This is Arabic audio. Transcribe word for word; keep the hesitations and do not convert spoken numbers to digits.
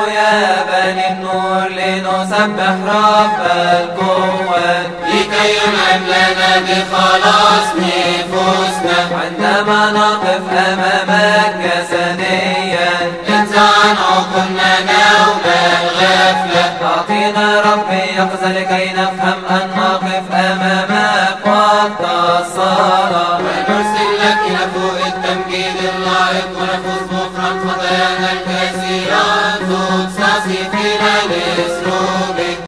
يا بني النور لنسبح رب القوات لكي ينعم لنا بخلاص نفوسنا عندما نقف أمامك جسديا انزع عن عقولنا نوم الغفلة أعطينا ربي يقظة لكي نفهم أن نقف أمامك وقت الصلاة ونرسل لك إلى فوق التمجيد اللائق ونفوز غفران خطايانا الكثيرة تقصصي فينا الإسرور